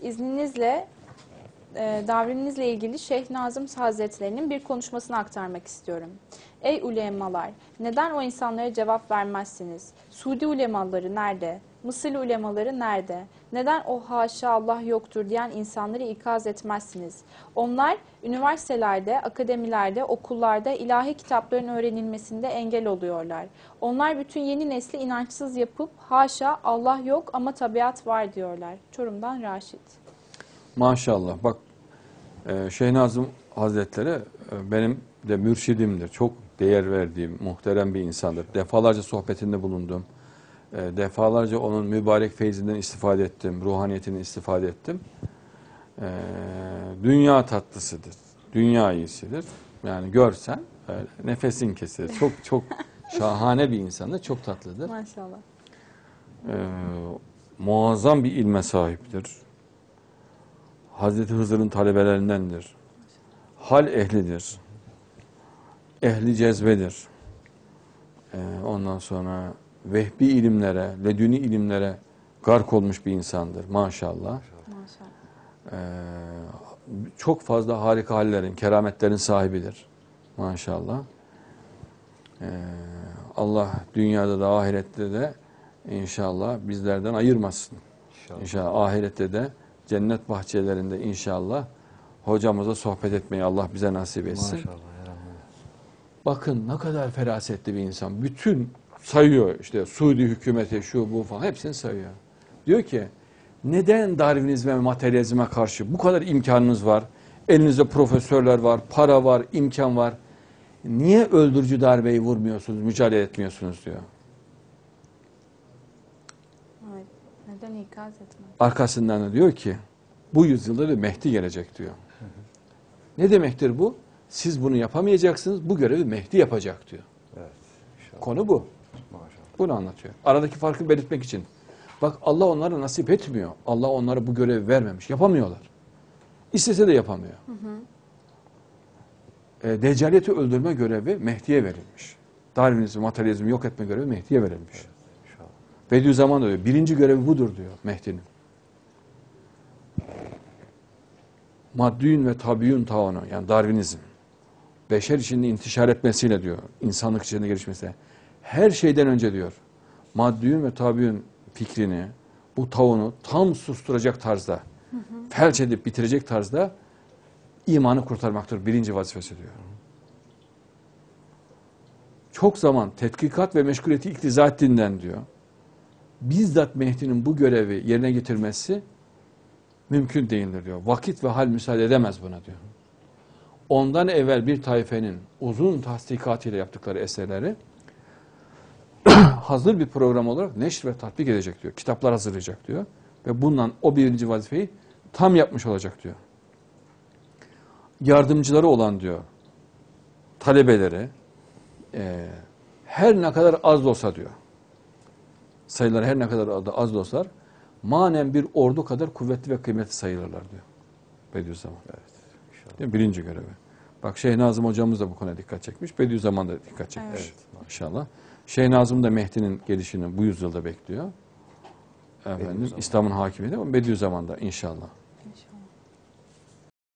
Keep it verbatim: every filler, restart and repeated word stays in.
izninizle e, davrinizle ilgili Şeyh Nazım Hazretleri'nin bir konuşmasını aktarmak istiyorum. Ey ulemalar, neden o insanlara cevap vermezsiniz? Suudi ulemaları nerede? Mısır ulemaları nerede? Neden o haşa Allah yoktur diyen insanları ikaz etmezsiniz? Onlar üniversitelerde, akademilerde, okullarda ilahi kitapların öğrenilmesinde engel oluyorlar. Onlar bütün yeni nesli inançsız yapıp haşa Allah yok ama tabiat var diyorlar. Çorum'dan Raşit. Maşallah. Bak e, Şeyh Nazım Hazretleri e, benim de mürşidimdir. Çok değer verdiğim, muhterem bir insandır. Defalarca sohbetinde bulundum. E, defalarca onun mübarek feyzinden istifade ettim. Ruhaniyetinden istifade ettim. E, dünya tatlısıdır. Dünya iyisidir. Yani görsen öyle, nefesin kesilir. Çok çok şahane bir insandır. Çok tatlıdır. Maşallah. E, muazzam bir ilme sahiptir. Hazreti Hızır'ın talebelerindendir. Hal ehlidir. Ehli cezbedir. Ee, ondan sonra vehbi ilimlere, ledüni ilimlere gark olmuş bir insandır maşallah. Maşallah. Ee, çok fazla harika hallerin, kerametlerin sahibidir maşallah. Ee, Allah dünyada da ahirette de inşallah bizlerden ayırmasın. İnşallah, İnşallah ahirette de cennet bahçelerinde inşallah hocamıza sohbet etmeyi Allah bize nasip etsin. Maşallah. Bakın ne kadar ferasetli bir insan. Bütün sayıyor işte Suudi hükümeti şu bu falan hepsini sayıyor. Diyor ki neden Darwinizme ve materyalizme karşı bu kadar imkanınız var? Elinizde profesörler var, para var, imkan var. Niye öldürücü darbeyi vurmuyorsunuz, mücadele etmiyorsunuz diyor. Evet. Neden ikaz etmez? Arkasından da diyor ki bu yüzyılda bir Mehdi gelecek diyor. Hı hı. Ne demektir bu? Siz bunu yapamayacaksınız, bu görevi Mehdi yapacak diyor. Evet, konu bu. Maşallah. Bunu anlatıyor. Aradaki farkı belirtmek için. Bak Allah onlara nasip etmiyor. Allah onlara bu görevi vermemiş. Yapamıyorlar. İstese de yapamıyor. Hı hı. E, Deccaliyeti öldürme görevi Mehdi'ye verilmiş. Darwinizmi, materyalizmi yok etme görevi Mehdi'ye verilmiş. Evet, inşallah. Bediüzzaman diyor. Birinci görevi budur diyor Mehdi'nin. Maddiyün ve tabiyyün taunu yani Darwinizm. Beşer içinde intişar etmesiyle diyor. İnsanlık içinde gelişmesiyle. Her şeyden önce diyor. Maddiyün ve tabiyyün fikrini, bu taunu tam susturacak tarzda, hı hı. felç edip bitirecek tarzda imanı kurtarmaktır. Birinci vazifesi diyor. Çok zaman tetkikat ve meşguliyeti iktiza ettiğinden diyor. Bizzat Mehdi'nin bu görevi yerine getirmesi mümkün değildir diyor. Vakit ve hal müsaade edemez buna diyor. Ondan evvel bir taifenin uzun tasdikatıyla yaptıkları eserleri hazır bir program olarak neşr ve tatbik edecek diyor. Kitaplar hazırlayacak diyor. Ve bundan o birinci vazifeyi tam yapmış olacak diyor. Yardımcıları olan diyor, talebeleri e, her ne kadar az da olsa diyor, sayıları her ne kadar az da olsa manen bir ordu kadar kuvvetli ve kıymetli sayılırlar diyor. Bediüzzaman. Evet. Değil mi? Birinci görevi. Bak Şeyh Nazım hocamız da bu konuya dikkat çekmiş. Bediüzzaman da dikkat çekmiş. Evet. İnşallah. Şeyh Nazım da Mehdi'nin gelişini bu yüzyılda bekliyor. Efendim İslam'ın hakimiyeti ama Bediüzzaman da inşallah. İnşallah.